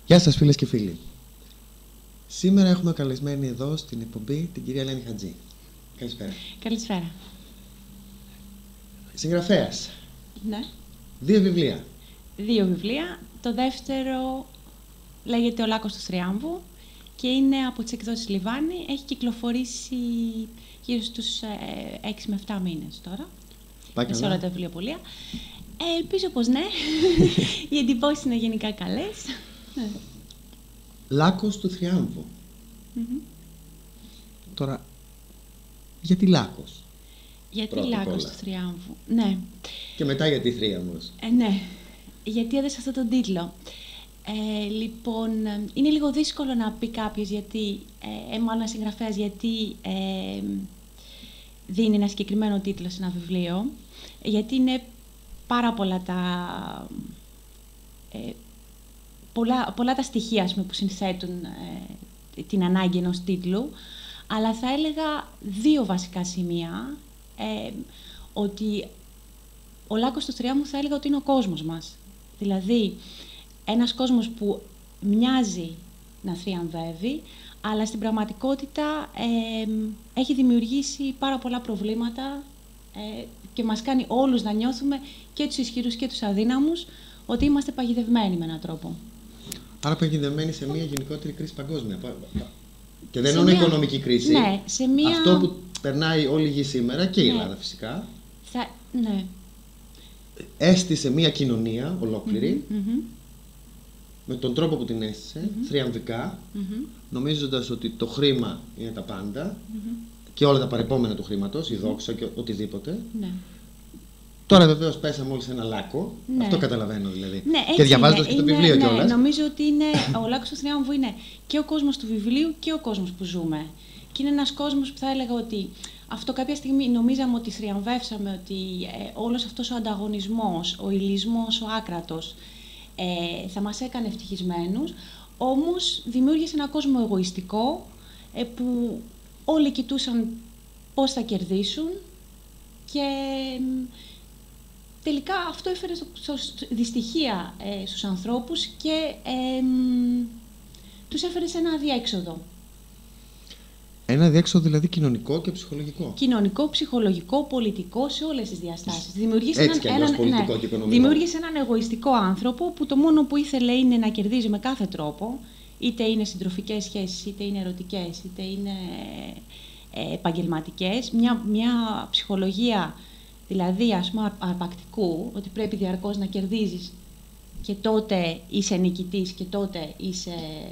Γεια σας φίλες και φίλοι. Σήμερα έχουμε καλεσμένη εδώ στην εκπομπή την κυρία Ελένη Χατζή. Καλησπέρα. Καλησπέρα. Συγγραφέας. Ναι. 2 βιβλία. 2 βιβλία. Το δεύτερο λέγεται «Ο Λάκκος του Θριάμβου» και είναι από τις εκδόσεις Λιβάνι. Έχει κυκλοφορήσει γύρω στους 6 με 7 μήνες τώρα. Πάει σε όλα τα βιβλιοπωλεία. Ελπίζω πως ναι. Οι εντυπώσεις είναι γενικά καλές. Λάκκος του Θριάμβου. Τώρα, γιατί Λάκκος? Γιατί Λάκκος του Θριάμβου? Ναι. Και μετά γιατί Θρίαμβος? Ναι. Γιατί έδωσα αυτόν τον τίτλο. Λοιπόν, είναι λίγο δύσκολο να πει κάποιος γιατί, μάλλον ένα συγγραφέας, γιατί δίνει ένα συγκεκριμένο τίτλο σε ένα βιβλίο. Γιατί είναι πάρα πολλά πολλά τα στοιχεία, ας πούμε, που συνθέτουν την ανάγκη ενός τίτλου, αλλά θα έλεγα 2 βασικά σημεία. Ότι ο Λάκκος του Θριάμβου θα έλεγα ότι είναι ο κόσμος μας. Δηλαδή, ένας κόσμος που μοιάζει να θριαμβεύει, αλλά στην πραγματικότητα έχει δημιουργήσει πάρα πολλά προβλήματα και μας κάνει όλους να νιώθουμε, και τους ισχυρούς και τους αδύναμους, ότι είμαστε παγιδευμένοι με έναν τρόπο. Άρα παγιδευμένοι σε μια γενικότερη κρίση παγκόσμια. Και δεν είναι οικονομική κρίση. Ναι, σε μια... Αυτό που περνάει όλη η γη σήμερα και η Ελλάδα φυσικά. Ναι. Έστησε μια κοινωνία ολόκληρη, με τον τρόπο που την έστησε, θριαμβικά, νομίζοντας ότι το χρήμα είναι τα πάντα και όλα τα παρεπόμενα του χρήματος, η δόξα και οτιδήποτε. Ναι. Τώρα βεβαίως πέσαμε όλοι σε ένα λάκκο. Ναι. Αυτό καταλαβαίνω δηλαδή. Ναι, και διαβάζοντας και το βιβλίο κιόλας. Ναι, νομίζω ότι ο Λάκκος του Θριάμβου είναι και ο κόσμος του βιβλίου και ο κόσμος που ζούμε. Και είναι ένας κόσμος που θα έλεγα ότι αυτό κάποια στιγμή νομίζαμε ότι θριαμβεύσαμε, ότι όλος αυτός ο ανταγωνισμός, ο υλισμός, ο άκρατος θα μας έκανε ευτυχισμένους. Όμως δημιούργησε ένα κόσμο εγωιστικό που όλοι κοιτούσαν πώς θα κερδίσουν και τελικά αυτό έφερε δυστυχία στους ανθρώπους και τους έφερε σε ένα αδιέξοδο. Ένα αδιέξοδο δηλαδή κοινωνικό και ψυχολογικό. Κοινωνικό, ψυχολογικό, πολιτικό, σε όλες τις διαστάσεις. Δημιούργησε έναν εγωιστικό άνθρωπο που το μόνο που ήθελε είναι να κερδίζει με κάθε τρόπο, είτε είναι συντροφικές σχέσεις, είτε είναι ερωτικές, είτε είναι επαγγελματικές. Μια ψυχολογία δηλαδή, ας πούμε, αρπακτικού, ότι πρέπει διαρκώς να κερδίζεις και τότε είσαι νικητής και τότε είσαι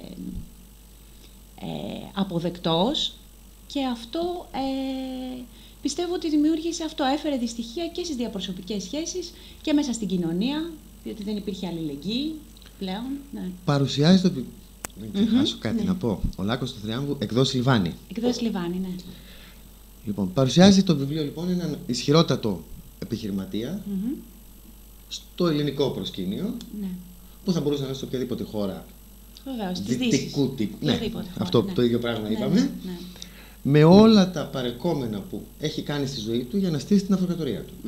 αποδεκτός, και αυτό πιστεύω ότι δημιούργησε αυτό, έφερε δυστυχία και στις διαπροσωπικές σχέσεις και μέσα στην κοινωνία, διότι δεν υπήρχε αλληλεγγύη πλέον. Ναι. Παρουσιάζει το... Δεν ξεχάσω κάτι να πω. Ο Λάκκος του Θριάμβου, εκδόσεις Λιβάνι. Εκδόσεις Λιβάνι, ναι. Λοιπόν, παρουσιάζει το βιβλίο λοιπόν έναν ισχυρότατο επιχειρηματία στο ελληνικό προσκήνιο, που θα μπορούσε να είναι σε οποιαδήποτε χώρα. Βεβαίως, δυτικού τύπου. Ναι, αυτό το ίδιο πράγμα είπαμε. Ναι. Με όλα τα παρεκόμενα που έχει κάνει στη ζωή του για να στήσει την αυτοκρατορία του.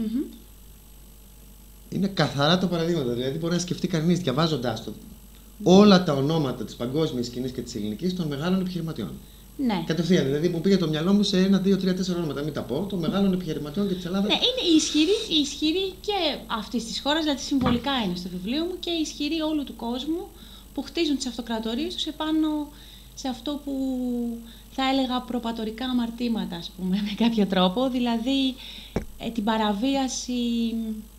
Είναι καθαρά τα παραδείγματα. Δηλαδή, μπορεί να σκεφτεί κανείς διαβάζοντάς το όλα τα ονόματα της παγκόσμιας σκηνής και της ελληνικής των μεγάλων επιχειρηματιών. Ναι. Κατευθείαν, δηλαδή μου πήγε το μυαλό μου σε 1, 2, 3, 4 ονόματα, μην τα πω, των μεγάλων επιχειρηματιών και της Ελλάδας. Ναι, είναι η ισχυρή και αυτής της χώρας, δηλαδή συμβολικά είναι στο βιβλίο μου, και η ισχυρή όλου του κόσμου που χτίζουν τις αυτοκρατορίες τους επάνω σε αυτό που θα έλεγα προπατορικά αμαρτήματα, ας πούμε, με κάποιο τρόπο, δηλαδή την παραβίαση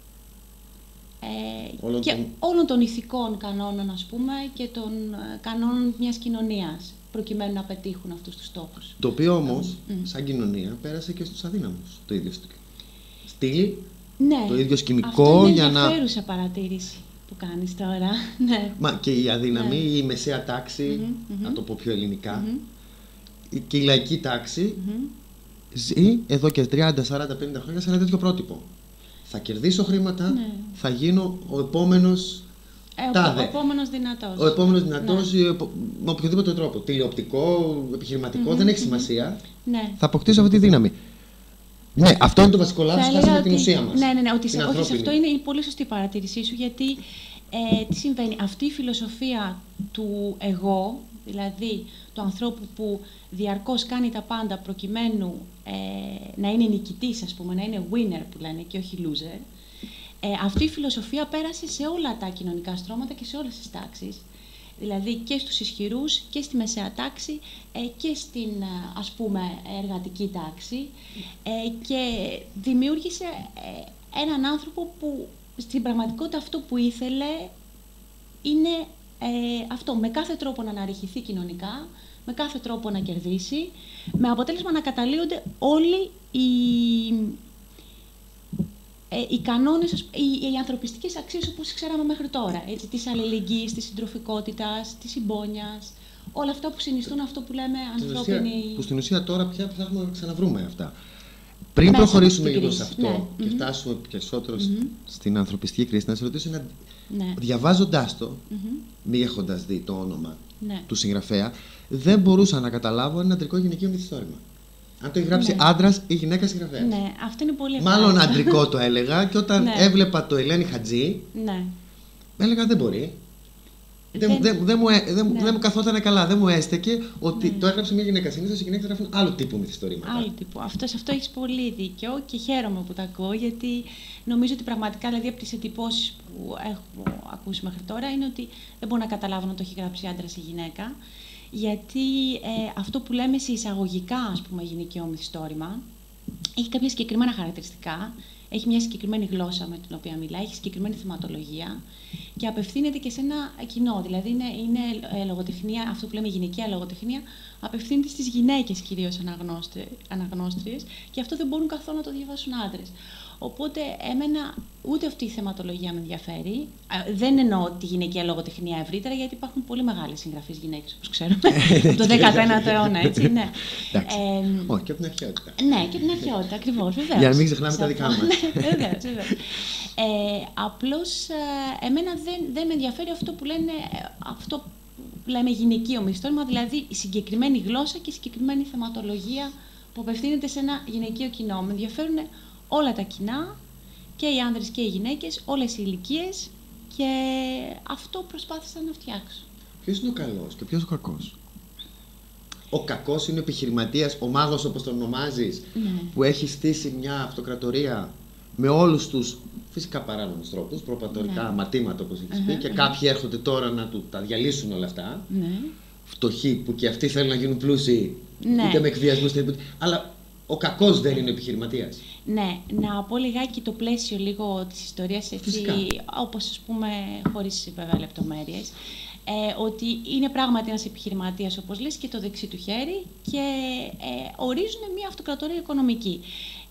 όλων των ηθικών κανόνων, ας πούμε, και των κανόνων μιας κοινωνίας, προκειμένου να πετύχουν αυτούς τους στόχους. Το οποίο όμως, σαν κοινωνία, πέρασε και στους αδύναμους το ίδιο στυλ, το ίδιο σκηνικό. Αυτό είναι ενδιαφέρουσα παρατήρηση που κάνεις τώρα. Ναι. Μα και οι αδύναμοι, η μεσαία τάξη, να το πω πιο ελληνικά, και η λαϊκή τάξη ζει εδώ και 30, 40, 50 χρόνια σε ένα τέτοιο πρότυπο. Θα κερδίσω χρήματα, θα γίνω ο επόμενος τάδε. Ο επόμενος δυνατός. Ο επόμενος δυνατός, με οποιοδήποτε τρόπο. Τηλεοπτικό, επιχειρηματικό, δεν έχει σημασία. Ναι. Θα αποκτήσω αυτή τη δύναμη. Ναι, αυτό είναι το βασικό λάθος, χάσαμε την ουσία μας. Ναι, ότι σε αυτό είναι η πολύ σωστή παρατήρησή σου, γιατί τι συμβαίνει, αυτή η φιλοσοφία του εγώ, δηλαδή του ανθρώπου που διαρκώς κάνει τα πάντα προκειμένου να είναι νικητής, ας πούμε, να είναι winner που λένε και όχι loser, αυτή η φιλοσοφία πέρασε σε όλα τα κοινωνικά στρώματα και σε όλες τις τάξεις. Δηλαδή και στους ισχυρούς και στη μεσαία τάξη και στην, ας πούμε, εργατική τάξη, και δημιούργησε έναν άνθρωπο που στην πραγματικότητα αυτό που ήθελε είναι αυτό, με κάθε τρόπο να αναρριχηθεί κοινωνικά, με κάθε τρόπο να κερδίσει, με αποτέλεσμα να καταλύονται όλοι οι κανόνες, οι ανθρωπιστικές αξίες όπως ξέραμε μέχρι τώρα, έτσι, της αλληλεγγύης, της συντροφικότητας, της συμπόνιας, όλα αυτά που συνιστούν αυτό που λέμε ανθρώπινη... Που στην ουσία τώρα πια ψάχνουμε να ξαναβρούμε αυτά. Πριν προχωρήσουμε λίγο σε αυτό και φτάσουμε περισσότερο στην ανθρωπιστική κρίση, να σε ρωτήσω, διαβάζοντάς το, μη έχοντας δει το όνομα του συγγραφέα, δεν μπορούσα να καταλάβω ένα αντρικό γυναικείο μυθιστόρημα. Αν το έχει γράψει άντρας ή γυναίκα συγγραφέας. Ναι, αυτό είναι πολύ ευχάριστο. Μάλλον αντρικό το έλεγα, και όταν έβλεπα το Ελένη Χατζή, έλεγα δεν μπορεί. Δεν μου καθόταν καλά, δεν μου έστεκε ότι το έγραψε μια γυναίκα. Συνήθως οι γυναίκες γράφουν άλλου τύπου μυθιστορήματα. Άλλου τύπου. Σε αυτό έχεις πολύ δίκιο και χαίρομαι που το ακούω, γιατί νομίζω ότι πραγματικά, δηλαδή, από τις εντυπώσεις που έχω ακούσει μέχρι τώρα είναι ότι δεν μπορώ να καταλάβω να το έχει γράψει άντρας ή γυναίκα. Γιατί αυτό που λέμε σε εισαγωγικά, ας πούμε, γυναικείο μυθιστόρημα, έχει κάποια συγκεκριμένα χαρακτηριστικά, έχει μια συγκεκριμένη γλώσσα με την οποία μιλάει, έχει συγκεκριμένη θεματολογία και απευθύνεται και σε ένα κοινό. Δηλαδή είναι λογοτεχνία, αυτό που λέμε γυναικεία λογοτεχνία, απευθύνεται στις γυναίκες κυρίως αναγνώστριες, και αυτό δεν μπορούν καθόλου να το διαβάσουν άντρες. Οπότε εμένα ούτε αυτή η θεματολογία με ενδιαφέρει. Δεν εννοώ τη γυναικεία λογοτεχνία ευρύτερα, γιατί υπάρχουν πολύ μεγάλες συγγραφείς γυναίκες, όπως ξέρουμε, από το 19ο αιώνα, έτσι, ναι. Όχι, και από την αρχαιότητα. Ναι, και από την αρχαιότητα, ακριβώς, βεβαίως. Για να μην ξεχνάμε τα δικά μας. Βεβαίως. Απλώς, εμένα δεν με ενδιαφέρει αυτό που λένε, αυτό που λέμε γυναικείο μυθιστόρημα, δηλαδή η συγκεκριμένη γλώσσα και η συγκεκριμένη θεματολογία που απευθύνεται σε ένα γυναικείο κοινό. Με ενδιαφέρουν όλα τα κοινά, και οι άνδρες και οι γυναίκες, όλες οι ηλικίες, και αυτό προσπάθησα να φτιάξω. Ποιος είναι ο καλός και ποιος ο κακός? Ο κακός είναι ο επιχειρηματίας, ο μάγος όπως τον ονομάζεις, που έχει στήσει μια αυτοκρατορία με όλους τους φυσικά παράνομους τρόπους, προπατορικά ματήματα όπως έχεις πει, και κάποιοι έρχονται τώρα να του τα διαλύσουν όλα αυτά. Φτωχοί που και αυτοί θέλουν να γίνουν πλούσιοι, είτε με εκβιασμούς, αλλά ο κακός δεν είναι επιχειρηματίας. Ναι, να πω λιγάκι το πλαίσιο λίγο της ιστορίας, έτσι, όπως, ας πούμε, χωρίς βέβαια λεπτομέρειες, ότι είναι πράγματι ένας επιχειρηματίας, όπως λες, και το δεξί του χέρι, και ορίζουν μια αυτοκρατορία οικονομική.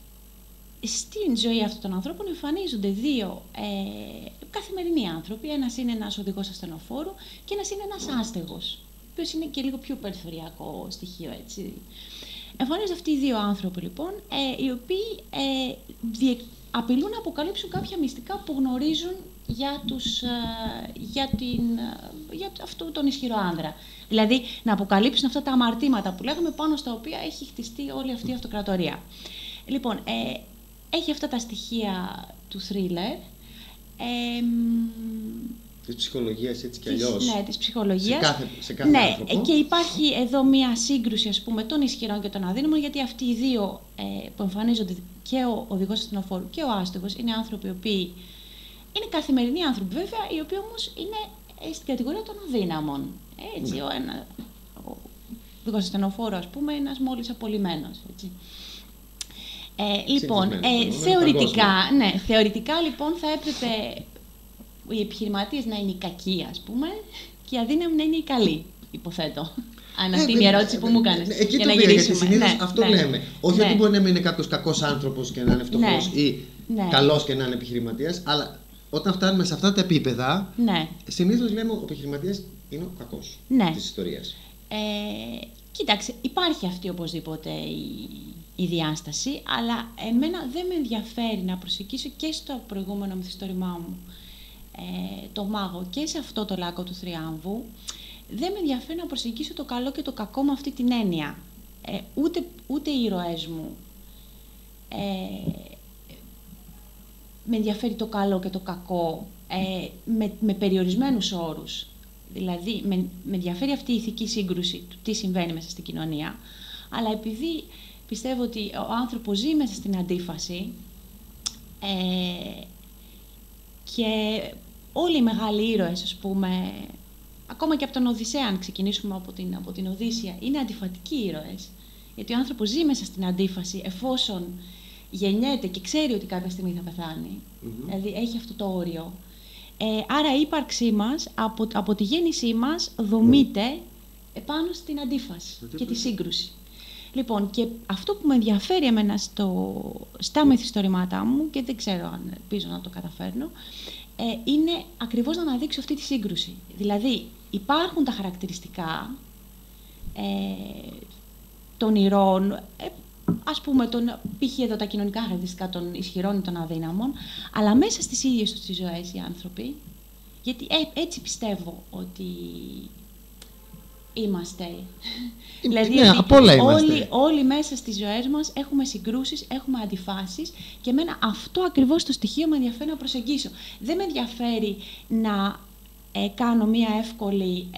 Στην ζωή αυτών των ανθρώπων εμφανίζονται δύο καθημερινοί άνθρωποι. Ένας είναι ένας οδηγός ασθενοφόρου και ένας είναι ένας άστεγος, ο οποίος είναι και λίγο πιο περιφερειακό στοιχείο, έτσι. Εμφανίζονται αυτοί οι δύο άνθρωποι, λοιπόν, οι οποίοι απειλούν να αποκαλύψουν κάποια μυστικά που γνωρίζουν για αυτόν τον ισχυρό άνδρα. Δηλαδή, να αποκαλύψουν αυτά τα αμαρτήματα που λέγαμε, πάνω στα οποία έχει χτιστεί όλη αυτή η αυτοκρατορία. Λοιπόν, έχει αυτά τα στοιχεία του θρίλερ. Της ψυχολογίας, έτσι κι αλλιώς. Ναι, της ψυχολογίας. Σε κάθε άνθρωπο. Και υπάρχει εδώ μία σύγκρουση, ας πούμε, των ισχυρών και των αδύναμων, γιατί αυτοί οι δύο που εμφανίζονται, και ο οδηγός ασθενοφόρου και ο άστεγος, είναι άνθρωποι οι οποίοι είναι καθημερινοί άνθρωποι, βέβαια, οι οποίοι όμως είναι στην κατηγορία των αδύναμων. Έτσι, ο οδηγός ασθενοφόρου, ας πούμε, είναι ένας μόλις απολυμένος, έτσι. Λοιπόν, θεωρητικά, λοιπόν, θα έπρεπε οι επιχειρηματίες να είναι οι κακοί, ας πούμε, και οι αδύναμοι να είναι οι καλοί, υποθέτω. Αν αυτή είναι η ερώτηση που μου κάνεις. Εκεί το πήρα, γιατί συνήθως αυτό λέμε. Όχι ότι μπορεί να είναι κάποιος κακός άνθρωπος και να είναι φτωχός ή καλός και να είναι επιχειρηματίας, αλλά όταν φτάνουμε σε αυτά τα επίπεδα, συνήθως λέμε ο επιχειρηματίας είναι ο κακός της ιστορίας. Κοίταξε, υπάρχει αυτή οπωσδήποτε η διάσταση, αλλά εμένα δεν με ενδιαφέρει να προσεγγίσω και στο προηγούμενο μυθιστόρημά μου, το μάγο, και σε αυτό το Λάκκο του Θριάμβου. Δεν με ενδιαφέρει να προσεγγίσω το καλό και το κακό με αυτή την έννοια. Ούτε οι ήρωές μου με ενδιαφέρει το καλό και το κακό με περιορισμένους όρους. Δηλαδή, με ενδιαφέρει αυτή η ηθική σύγκρουση του τι συμβαίνει μέσα στην κοινωνία, αλλά επειδή πιστεύω ότι ο άνθρωπος ζει μέσα στην αντίφαση και όλοι οι μεγάλοι ήρωες, ας πούμε, ακόμα και από τον Οδυσσέα, αν ξεκινήσουμε από την Οδύσσεια, είναι αντιφατικοί ήρωες. Γιατί ο άνθρωπος ζει μέσα στην αντίφαση εφόσον γεννιέται και ξέρει ότι κάποια στιγμή θα πεθάνει. Δηλαδή έχει αυτό το όριο. Άρα η ύπαρξή μας, από τη γέννησή μας, δομείται επάνω στην αντίφαση και τη σύγκρουση. Λοιπόν, και αυτό που με ενδιαφέρει εμένα στα μυθιστορήματά μου, και δεν ξέρω αν ελπίζω να το καταφέρνω, είναι ακριβώς να αναδείξω αυτή τη σύγκρουση. Δηλαδή, υπάρχουν τα χαρακτηριστικά των ηρώων, ας πούμε, π.χ. εδώ τα κοινωνικά χαρακτηριστικά των ισχυρών ή των αδύναμων, αλλά μέσα στις ίδιες τους τις ζωές οι άνθρωποι, γιατί έτσι πιστεύω ότι είμαστε. Δηλαδή, ναι, απ' όλα είμαστε. Όλοι μέσα στις ζωές μας έχουμε συγκρούσεις, έχουμε αντιφάσεις και εμένα αυτό ακριβώς το στοιχείο με ενδιαφέρει να προσεγγίσω. Δεν με ενδιαφέρει να κάνω μία εύκολη,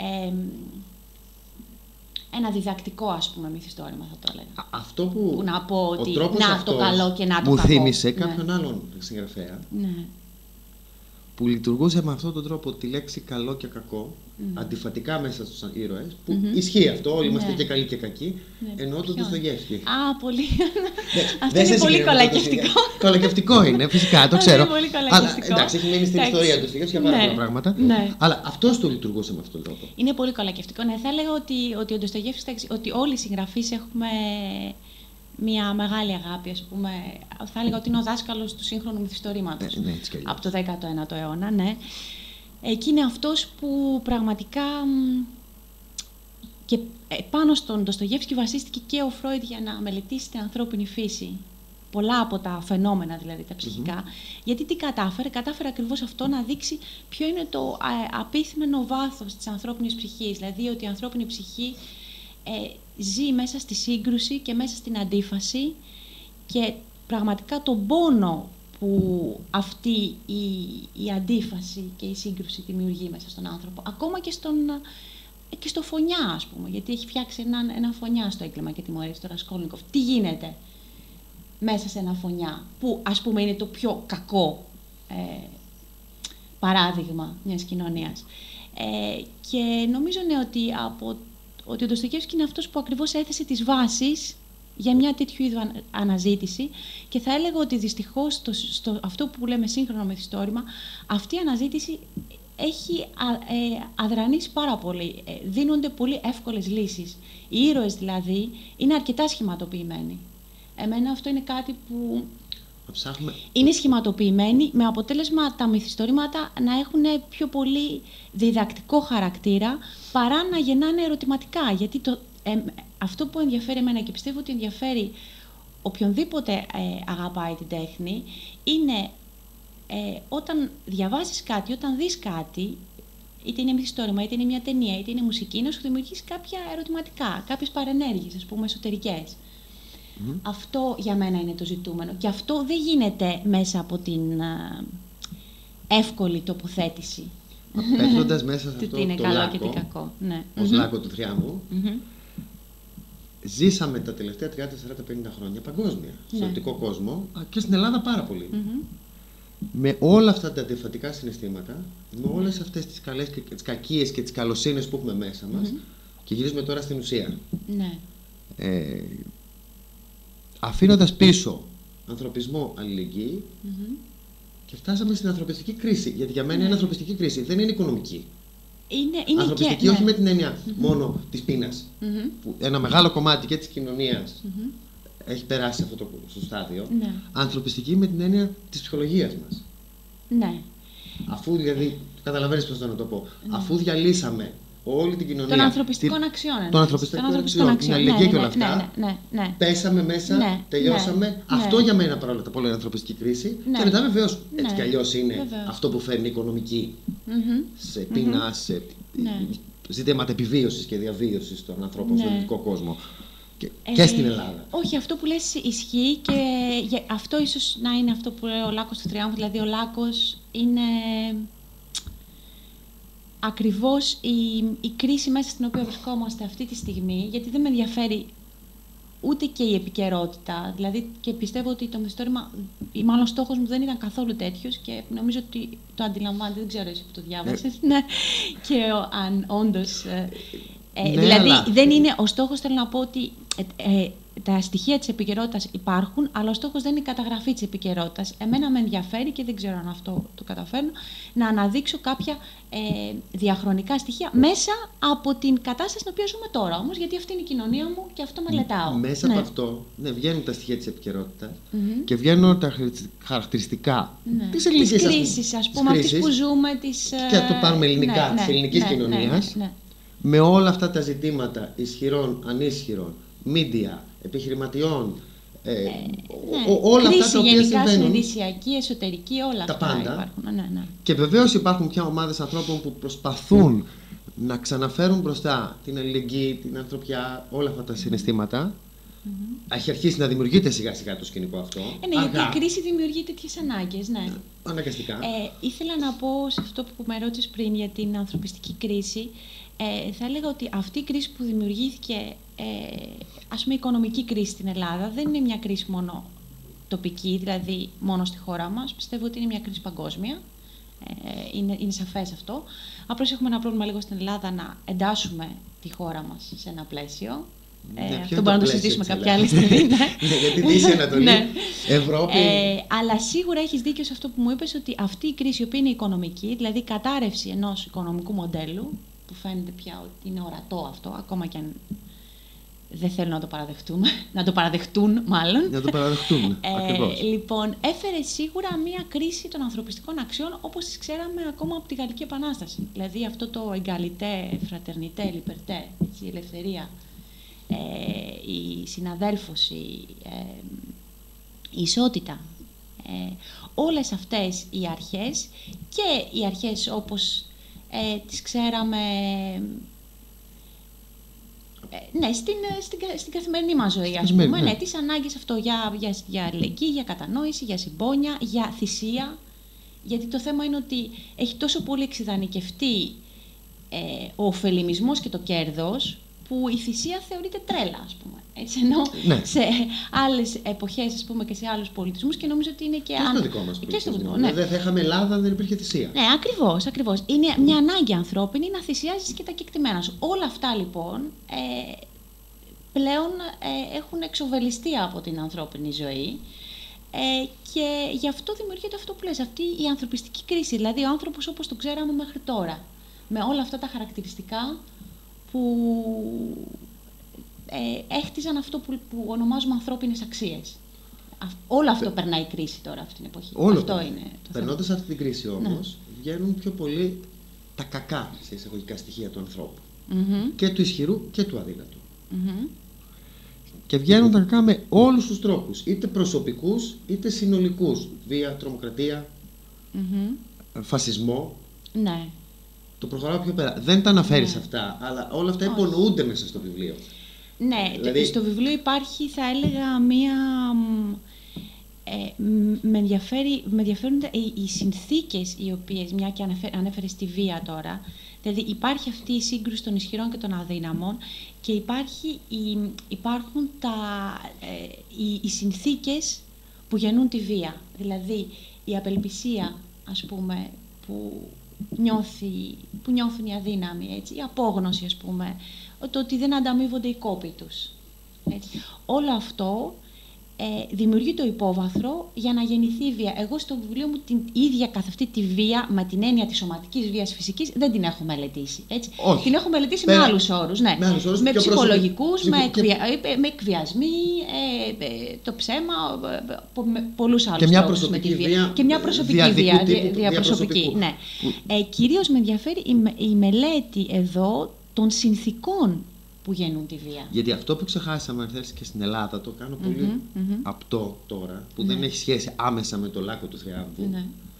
ένα διδακτικό, ας πούμε, μυθιστόρημα, θα το έλεγα. Αυτό που να πω ότι να το καλό και να το κακό. Μου θύμισε κάποιον άλλον συγγραφέα, ναι, που λειτουργούσε με αυτόν τον τρόπο τη λέξη καλό και κακό, αντιφατικά μέσα στους ήρωες, που ισχύει αυτό, όλοι είμαστε και καλοί και κακοί, ενώ τον Ντοστογιέφσκι. Α, πολύ. Αυτό είναι πολύ κολακευτικό. Κολακευτικό είναι, φυσικά, το ξέρω. Είναι πολύ κολακευτικό. Εντάξει, έχει μείνει στην ιστορία του Ντοστογιέφσκι για πάρα πολλά πράγματα. Αλλά αυτός το λειτουργούσε με αυτόν τον τρόπο. Είναι πολύ κολακευτικό. Ναι, θα έλεγα ότι ο Ντοστογιέφσκι, ότι όλοι οι συγγραφείς έχουμε μια μεγάλη αγάπη, ας πούμε. Θα έλεγα ότι είναι ο δάσκαλος του σύγχρονου μυθιστορήματος. Ναι, από το 19ο αιώνα, ναι. Εκεί είναι αυτός που πραγματικά και πάνω στον Ντοστογιέφσκι βασίστηκε και ο Φρόιντ για να μελετήσει την ανθρώπινη φύση. Πολλά από τα φαινόμενα, δηλαδή τα ψυχικά. Γιατί τι κατάφερε ακριβώς αυτό να δείξει ποιο είναι το απίθμενο βάθος της ανθρώπινης ψυχής. Δηλαδή ότι η ανθρώπινη ψυχή ζει μέσα στη σύγκρουση και μέσα στην αντίφαση και πραγματικά τον πόνο που αυτή η αντίφαση και η σύγκρουση δημιουργεί μέσα στον άνθρωπο. Ακόμα και στο φωνιά, ας πούμε, γιατί έχει φτιάξει ένα φωνιά στο έγκλημα και τιμωρία στο Ρασκόλνικοφ. Τι γίνεται μέσα σε ένα φωνιά, που ας πούμε είναι το πιο κακό παράδειγμα μιας κοινωνίας. Και νομίζω ότι ο Ντοστογιέφσκι είναι αυτός που ακριβώς έθεσε τις βάσεις για μια τέτοιου είδου αναζήτηση και θα έλεγα ότι δυστυχώς αυτό που λέμε σύγχρονο μυθιστόρημα, αυτή η αναζήτηση έχει αδρανήσει πάρα πολύ. Δίνονται πολύ εύκολες λύσεις. Οι ήρωες δηλαδή είναι αρκετά σχηματοποιημένοι. Εμένα αυτό είναι κάτι που είναι σχηματοποιημένοι με αποτέλεσμα τα μυθιστορήματα να έχουν πιο πολύ διδακτικό χαρακτήρα παρά να γεννάνε ερωτηματικά. Γιατί αυτό που ενδιαφέρει εμένα και πιστεύω ότι ενδιαφέρει οποιονδήποτε αγαπάει την τέχνη είναι όταν διαβάζεις κάτι, όταν δεις κάτι, είτε είναι μυθιστόρημα, είτε είναι μια ταινία, είτε είναι μουσική, να σου δημιουργήσει κάποια ερωτηματικά, κάποιες παρενέργειες, ας πούμε, εσωτερικές. Αυτό για μένα είναι το ζητούμενο. Και αυτό δεν γίνεται μέσα από την εύκολη τοποθέτηση. Πέφτοντας μέσα σε αυτό τι είναι το καλό λάκκο, και τι κακό. Ναι. ως λάκκο του Θριάμβου, ζήσαμε τα τελευταία 30, 40, 50 χρόνια παγκόσμια, στον οπτικό κόσμο και στην Ελλάδα πάρα πολύ. Με όλα αυτά τα αντιφατικά συναισθήματα, με όλες αυτές τις καλές και τις κακίες και τις καλοσύνες που έχουμε μέσα μας, και γυρίζουμε τώρα στην ουσία. Ναι. Αφήνοντας πίσω ανθρωπισμό, αλληλεγγύη, και φτάσαμε στην ανθρωπιστική κρίση. Γιατί για μένα είναι ανθρωπιστική κρίση, δεν είναι οικονομική. Είναι ανθρωπιστική όχι με την έννοια μόνο της πείνας. Που ένα μεγάλο κομμάτι και της κοινωνίας έχει περάσει αυτό το στάδιο. Ανθρωπιστική με την έννοια της ψυχολογίας μας. Ναι. Αφού δηλαδή, καταλαβαίνεις πώς να το πω, αφού διαλύσαμε όλη την κοινωνία. Των ανθρωπιστικών αξιών. Των ανθρωπιστικών αξιών. Την αλληλεγγύη και όλα αυτά. Πέσαμε μέσα, τελειώσαμε. Αυτό για μένα παρόλα τα πολλά είναι ανθρωπιστική κρίση. Και μετά βεβαίως έτσι κι αλλιώς είναι αυτό που φέρνει οικονομική σε πείνα, σε ζητήματα επιβίωσης και διαβίωσης των ανθρώπων στον ελληνικό κόσμο. Και στην Ελλάδα. Όχι, αυτό που λες ισχύει και αυτό ίσως να είναι αυτό που λέει ο Λάκκος του Τριάμβου. Δηλαδή ο Λάκκος είναι ακριβώς η κρίση μέσα στην οποία βρισκόμαστε αυτή τη στιγμή, γιατί δεν με ενδιαφέρει ούτε και η επικαιρότητα. Δηλαδή, και πιστεύω ότι το μυθιστόρημα, ή μάλλον στόχος μου δεν ήταν καθόλου τέτοιος και νομίζω ότι το αντιλαμβάνεται, δεν ξέρω εσύ που το διάβασες. Ναι, και αν όντως... Ναι, δηλαδή, αλλά... δεν είναι, ο στόχος, θέλω να πω ότι τα στοιχεία της επικαιρότητας υπάρχουν, αλλά ο στόχος δεν είναι η καταγραφή της επικαιρότητας. Εμένα με ενδιαφέρει, και δεν ξέρω αν αυτό το καταφέρνω, να αναδείξω κάποια διαχρονικά στοιχεία μέσα από την κατάσταση στην οποία ζούμε τώρα όμως, γιατί αυτή είναι η κοινωνία μου και αυτό μελετάω. Μέσα από αυτό βγαίνουν τα στοιχεία της επικαιρότητας και βγαίνουν τα χαρακτηριστικά της ελληνικής κρίσης, ας πούμε, αυτής που ζούμε. Και το πάρουμε ελληνικά, της ελληνικής κοινωνίας. Με όλα αυτά τα ζητήματα ισχυρών, ανίσχυρων, media, επιχειρηματιών, όλα κρίση, αυτά τα οποία γενικά, συμβαίνουν. συνειδησιακή, εσωτερική, όλα τα αυτά πάντα. υπάρχουν. Και βεβαίως υπάρχουν πια ομάδες ανθρώπων που προσπαθούν να ξαναφέρουν μπροστά την αλληλεγγύη, την ανθρωπιά, όλα αυτά τα συναισθήματα. Έχει αρχίσει να δημιουργείται σιγά σιγά το σκηνικό αυτό. Ναι, γιατί η κρίση δημιουργεί τέτοιες ανάγκες. Ναι. Αναγκαστικά. Ήθελα να πω σε αυτό που με ρώτησες πριν για την ανθρωπιστική κρίση. Θα έλεγα ότι αυτή η κρίση που δημιουργήθηκε, ας πούμε η οικονομική κρίση στην Ελλάδα, δεν είναι μια κρίση μόνο τοπική, δηλαδή μόνο στη χώρα μας. Πιστεύω ότι είναι μια κρίση παγκόσμια. Είναι σαφές αυτό. Απλώς έχουμε ένα πρόβλημα λίγο στην Ελλάδα να εντάσσουμε τη χώρα μας σε ένα πλαίσιο. Αυτό μπορούμε να το συζητήσουμε κάποια άλλη στιγμή. Γιατί Δύση, Ανατολή, Ευρώπη. Αλλά σίγουρα έχεις δίκιο σε αυτό που μου είπες, ότι αυτή η κρίση, η οποία είναι οικονομική, δηλαδή η κατάρρευση ενός οικονομικού μοντέλου, που φαίνεται πια ότι είναι ορατό αυτό, ακόμα και αν δεν θέλουν να το παραδεχτούμε, να το παραδεχτούν μάλλον. Να το παραδεχτούν, ακριβώς. Λοιπόν, έφερε σίγουρα μία κρίση των ανθρωπιστικών αξιών, όπως τις ξέραμε ακόμα από τη Γαλλική Επανάσταση. Δηλαδή αυτό το égalité, fraternité, liberté, η ελευθερία, η συναδέλφωση, η ισότητα, όλες αυτές οι αρχές και οι αρχές όπως τις ξέραμε στην καθημερινή μας ζωή, ας πούμε, ναι, τις ανάγκες αυτό για αλληλεγγύη, για κατανόηση, για συμπόνια, για θυσία, γιατί το θέμα είναι ότι έχει τόσο πολύ εξειδανικευτεί ο ωφελημισμός και το κέρδος, που η θυσία θεωρείται τρέλα, ας πούμε. Έτσι, ενώ σε άλλες εποχές, ας πούμε, και σε άλλους πολιτισμούς, και νομίζω ότι είναι και στο δικό μας πολιτισμό. Ναι. Δεν θα είχαμε Ελλάδα αν δεν υπήρχε θυσία. Ναι, ακριβώς. Είναι μια ανάγκη ανθρώπινη να θυσιάζεις και τα κεκτημένα σου. Όλα αυτά, λοιπόν, πλέον έχουν εξοβελιστεί από την ανθρώπινη ζωή. Και γι' αυτό δημιουργείται αυτό που λες, αυτή η ανθρωπιστική κρίση. Δηλαδή, ο άνθρωπος όπως το ξέραμε μέχρι τώρα, με όλα αυτά τα χαρακτηριστικά που έχτιζαν αυτό που ονομάζουμε ανθρώπινες αξίες. Όλο αυτό περνάει η κρίση τώρα αυτή την εποχή. Αυτό είναι το Περνώντας αυτή την κρίση όμως, βγαίνουν πιο πολύ τα κακά σε εισαγωγικά στοιχεία του ανθρώπου. Και του ισχυρού και του αδύνατου. Και βγαίνουν τα κακά με όλους τους τρόπους, είτε προσωπικούς είτε συνολικούς. Βία, τρομοκρατία, φασισμό. Ναι. Το προχωράω πιο πέρα. Δεν τα αναφέρεις αυτά, αλλά όλα αυτά υπονοούνται μέσα στο βιβλίο. Ναι, δηλαδή, στο βιβλίο υπάρχει, θα έλεγα, μία... με ενδιαφέρουν οι συνθήκες οι οποίες, μια και ανέφερες τη βία τώρα, δηλαδή υπάρχει αυτή η σύγκρουση των ισχυρών και των αδύναμων και υπάρχουν οι συνθήκες που γεννούν τη βία. Δηλαδή η απελπισία, ας πούμε, που νιώθουν οι αδύναμοι, έτσι, η απόγνωση, ας πούμε, το ότι δεν ανταμείβονται οι κόποι τους. Έτσι. Όλο αυτό δημιουργεί το υπόβαθρο για να γεννηθεί η βία. Εγώ στο βιβλίο μου την ίδια καθ' αυτή τη βία, με την έννοια της σωματικής βίας φυσικής, δεν την έχω μελετήσει. Έτσι. Την έχω μελετήσει με άλλους όρους. Ναι. Με ψυχολογικούς, με εκβιασμοί, το ψέμα, πολλούς άλλους τρόπους με τη βία. Και μια προσωπική βία, διαπροσωπική. Ναι. Κυρίως με ενδιαφέρει η μελέτη εδώ των συνθηκών που γεννούν τη βία. Γιατί αυτό που ξεχάσαμε, αν θέλεις, και στην Ελλάδα, το κάνω πολύ απτό τώρα, που δεν έχει σχέση άμεσα με το Λάκκο του Τριάμβου,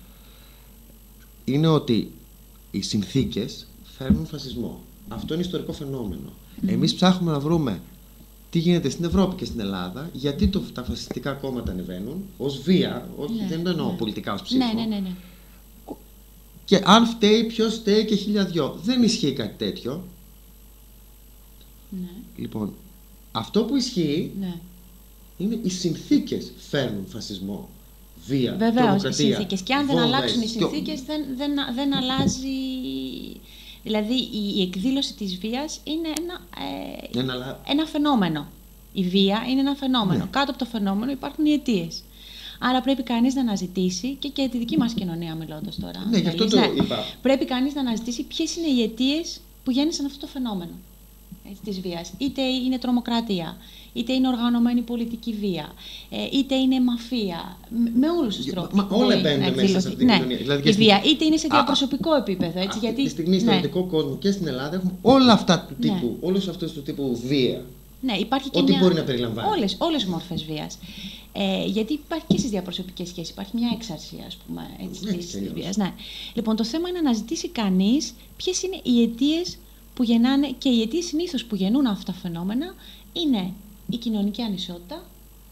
είναι ότι οι συνθήκες φέρνουν φασισμό. Αυτό είναι ιστορικό φαινόμενο. Εμείς ψάχνουμε να βρούμε τι γίνεται στην Ευρώπη και στην Ελλάδα, γιατί τα φασιστικά κόμματα ανεβαίνουν ως βία, όχι, δεν εννοώ πολιτικά ως ψήφο. Ναι. Και αν φταίει, ποιος φταίει και χιλιαδιό. Δεν ισχύει κάτι τέτοιο. Ναι. Λοιπόν, αυτό που ισχύει είναι οι συνθήκες φέρνουν φασισμό, βία, τρομοκρατία. Οι συνθήκες. Και αν δεν αλλάξουν οι συνθήκες, δεν αλλάζει. Δηλαδή, η εκδήλωση της βίας είναι ένα φαινόμενο. Η βία είναι ένα φαινόμενο. Κάτω από το φαινόμενο υπάρχουν οι αιτίες. Άρα πρέπει κανείς να αναζητήσει, και τη δική μας κοινωνία μιλώντας τώρα. Ναι, γι' αυτό το είπα. Πρέπει κανείς να αναζητήσει ποιες είναι οι αιτίες που γέννησαν αυτό το φαινόμενο της βίας. Είτε είναι τρομοκρατία, είτε είναι οργανωμένη πολιτική βία, είτε είναι μαφία. Με όλους τους τρόπους. Όλα μπαίνουν μέσα σε αυτή την κοινωνία. Δηλαδή, η βία, είτε είναι σε διαπροσωπικό επίπεδο. Έτσι, αυτή τη στιγμή στον ελληνικό κόσμο και στην Ελλάδα έχουμε όλα αυτά του τύπου, όλους αυτούς του τύπου βία. Ναι, υπάρχει και ό,τι μπορεί να περιλαμβάνει. Όλες οι μορφές βίας. Γιατί υπάρχει και στις διαπροσωπικές σχέσεις, υπάρχει μια έξαρση, ας πούμε, της βίας. Ναι. Λοιπόν, το θέμα είναι να αναζητήσει κανείς ποιες είναι οι αιτίες που γεννάνε, και οι αιτίες συνήθως που γεννούν αυτά τα φαινόμενα είναι η κοινωνική ανισότητα,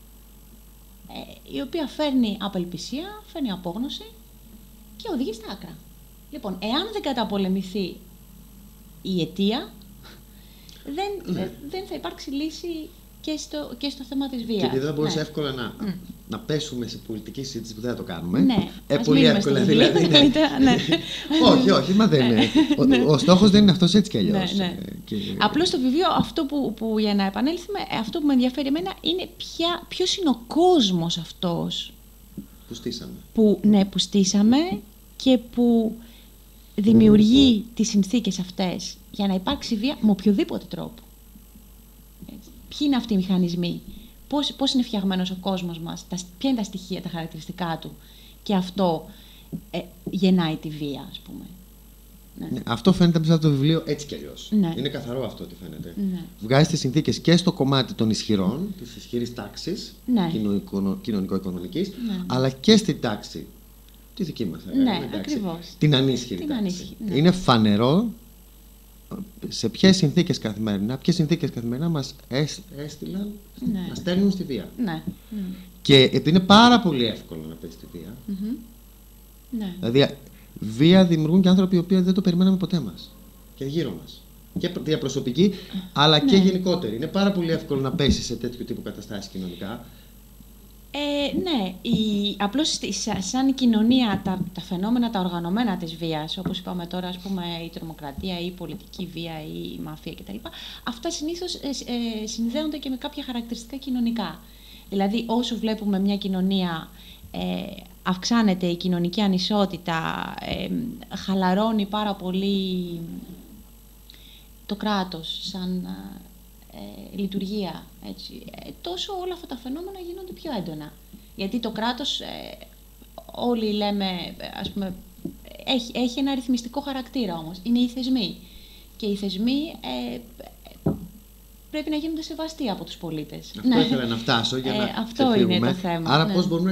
η οποία φέρνει απελπισία, φέρνει απόγνωση και οδηγεί στα άκρα. Λοιπόν, εάν δεν καταπολεμηθεί η αιτία, δεν θα υπάρξει λύση και στο θέμα της βίας. Και επειδή δεν μπορούσε εύκολα να πέσουμε σε πολιτική συζήτηση που δεν θα το κάνουμε. Ναι, πολύ εύκολα δηλαδή. Όχι, μα δεν είναι. Ο στόχος δεν είναι αυτός, έτσι κι αλλιώς. Απλώς το βιβλίο, αυτό που για να επανέλθουμε, αυτό που με ενδιαφέρει εμένα είναι ποιος είναι ο κόσμος αυτός που στήσαμε και που δημιουργεί τις συνθήκες αυτές για να υπάρξει βία με οποιοδήποτε τρόπο. Ποιοι είναι αυτοί οι μηχανισμοί, πώς είναι φτιαγμένος ο κόσμος μας, ποια είναι τα στοιχεία, τα χαρακτηριστικά του, και αυτό γεννάει τη βία, ας πούμε. Ναι, αυτό φαίνεται μέσα από το βιβλίο έτσι κι αλλιώς. Ναι. Είναι καθαρό αυτό ότι φαίνεται. Ναι. Βγάζει τις συνθήκες και στο κομμάτι των ισχυρών, της ισχυρής τάξης, κοινωνικο-οικονομικής, αλλά και στην τάξη, τη δική μας, ακριβώς. την ανίσχυρη τάξη. Είναι φανερό σε ποιες συνθήκες καθημερινά μας έστειλαν να στέλνουν στη βία. Και επειδή είναι πάρα πολύ εύκολο να πέσει στη βία, δηλαδή βία δημιουργούν και άνθρωποι οι οποίοι δεν το περιμέναμε ποτέ μας και γύρω μας. Και διαπροσωπική, αλλά και γενικότερη. Είναι πάρα πολύ εύκολο να πέσει σε τέτοιου τύπου καταστάσεις κοινωνικά. Ναι, απλώς σαν κοινωνία τα φαινόμενα, τα οργανωμένα της βίας, όπως είπαμε τώρα, ας πούμε, η τρομοκρατία ή η πολιτική βία ή η μαφία κτλ. Αυτά συνήθως συνδέονται και με κάποια χαρακτηριστικά κοινωνικά. Δηλαδή, όσο βλέπουμε μια κοινωνία, αυξάνεται η κοινωνική ανισότητα, χαλαρώνει πάρα πολύ το κράτος σαν λειτουργία, έτσι, τόσο όλα αυτά τα φαινόμενα γίνονται πιο έντονα. Γιατί το κράτος, όλοι λέμε, ας πούμε, έχει ένα αριθμιστικό χαρακτήρα όμως. Είναι οι θεσμοί. Και οι θεσμοί πρέπει να γίνονται σεβαστοί από τους πολίτες. Αυτό ήθελα να φτάσω για να αυτό ξεφύγουμε. Είναι το θέμα. Άρα πώς μπορούμε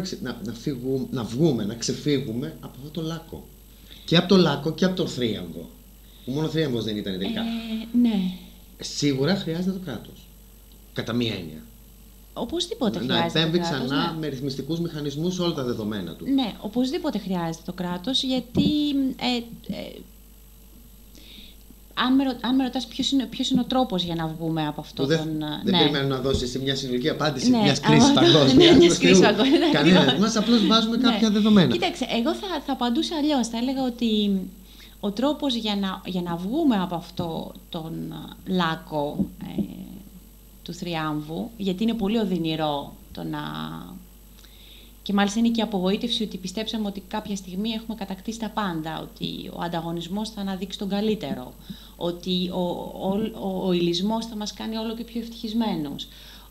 να ξεφύγουμε από αυτό το λάκκο. Και από το λάκκο και από τον θρίαμβο. Που μόνο θρίαμβος δεν ήταν τελικά. Ναι. Σίγουρα χρειάζεται το κράτος. Κατά μία έννοια. Οπωσδήποτε χρειάζεται. Να επέμβει ξανά με ρυθμιστικούς μηχανισμούς όλα τα δεδομένα του. Ναι, οπωσδήποτε χρειάζεται το κράτος, γιατί αν με ρωτάς ποιος είναι ο τρόπος για να βγούμε από αυτό δεν περιμένω να δώσεις σε μια συνολική απάντηση μιας κρίσης παγκόσμιας. Κανένας μας, απλώς βάζουμε κάποια δεδομένα. Κοίταξε, εγώ θα απαντούσα αλλιώς. Θα έλεγα ότι ο τρόπος για να βγούμε από αυτό τον λάκκο του θριάμβου, γιατί είναι πολύ οδυνηρό και μάλιστα είναι και η απογοήτευση ότι πιστέψαμε ότι κάποια στιγμή έχουμε κατακτήσει τα πάντα, ότι ο ανταγωνισμός θα αναδείξει τον καλύτερο, ότι ο υλισμός θα μας κάνει όλο και πιο ευτυχισμένους.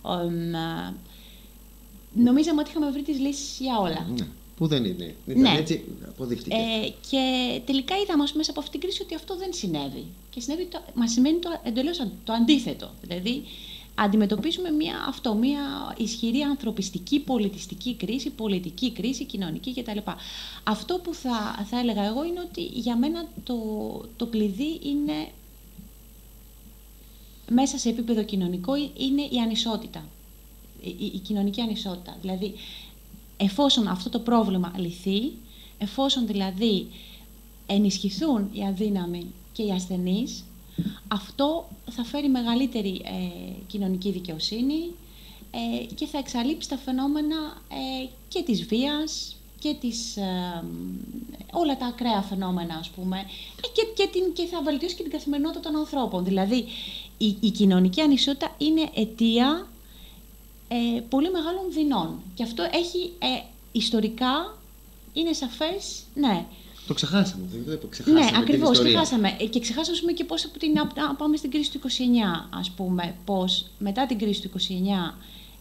Νομίζαμε ότι είχαμε βρει τις λύσεις για όλα. Που δεν είναι. Ήταν έτσι, αποδείχτηκε. Και τελικά είδαμε μέσα από αυτήν την κρίση ότι αυτό δεν συνέβη. Και μας σημαίνει εντελώς το αντίθετο. Δηλαδή, αντιμετωπίζουμε μια ισχυρή ανθρωπιστική, πολιτιστική κρίση, πολιτική κρίση, κοινωνική κτλ. Αυτό που θα έλεγα εγώ είναι ότι για μένα το κλειδί είναι μέσα σε επίπεδο κοινωνικό είναι η ανισότητα, η κοινωνική ανισότητα. Δηλαδή, εφόσον αυτό το πρόβλημα λυθεί, εφόσον δηλαδή ενισχυθούν οι αδύναμοι και οι ασθενείς, αυτό θα φέρει μεγαλύτερη κοινωνική δικαιοσύνη και θα εξαλείψει τα φαινόμενα και της βίας και όλα τα ακραία φαινόμενα, ας πούμε, και θα βελτιώσει και την καθημερινότητα των ανθρώπων. Δηλαδή, η κοινωνική ανισότητα είναι αιτία πολύ μεγάλων δεινών. Και αυτό έχει ιστορικά, είναι σαφές, ναι. Το ξεχάσαμε. Ναι, ακριβώς, ξεχάσαμε. Και ξεχάσαμε και πώς πάμε στην κρίση του 29, ας πούμε, πώς μετά την κρίση του 29,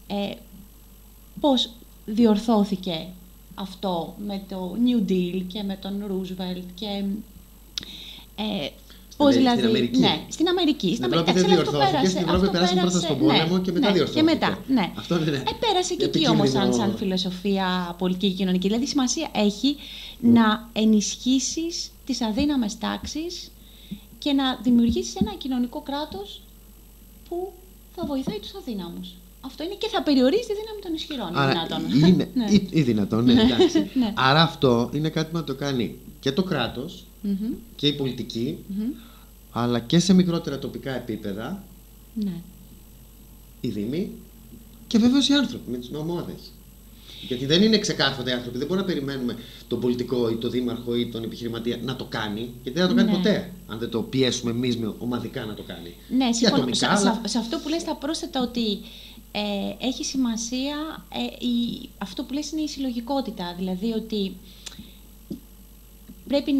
πώς διορθώθηκε αυτό με το New Deal και με τον Roosevelt και πώς δηλαδή... Στην Αμερική. Ναι, στην Αμερική. Στην Ευρώπη δεν διορθώθηκε, στην Ευρώπη πέρασε πρώτα στον πόλεμο και μετά διορθώθηκε. Και μετά, ναι. Αυτό είναι πέρασε και εκεί όμως σαν φιλοσοφία πολιτική και κοινωνική. Δηλαδή σημασία έχει να ενισχύσεις τις αδύναμες τάξεις και να δημιουργήσεις ένα κοινωνικό κράτος που θα βοηθάει τους αδύναμους. Αυτό είναι και θα περιορίζει τη δύναμη των ισχυρών. Άρα, δυνατόν. Ή δυνατόν, ναι, εντάξει. Ναι. Άρα αυτό είναι κάτι που να το κάνει και το κράτος και η πολιτική, αλλά και σε μικρότερα τοπικά επίπεδα, ναι, οι δήμοι και βέβαιως οι άνθρωποι με τις ομάδες. Γιατί δεν είναι ξεκάθαρο οι άνθρωποι. Δεν μπορούμε να περιμένουμε τον πολιτικό ή τον δήμαρχο ή τον επιχειρηματία να το κάνει, γιατί δεν θα το κάνει ποτέ, αν δεν το πιέσουμε εμείς ομαδικά να το κάνει. Ναι, συμφωνώ. Σε αυτό που λες θα πρόσθετα ότι έχει σημασία αυτό που λες είναι η συλλογικότητα. Δηλαδή ότι πρέπει